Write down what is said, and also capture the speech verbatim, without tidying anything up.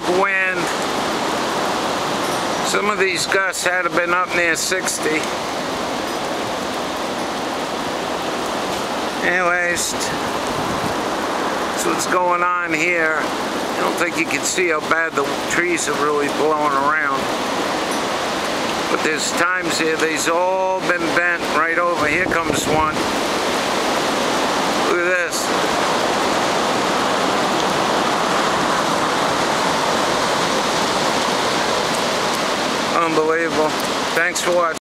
wind. Some of these gusts had to been up near sixty. Anyways, that's what's going on here. I don't think you can see how bad the trees are really blowing around. But there's times here, they've all been bent right over. Here comes one. Look at this. Unbelievable. Thanks for watching.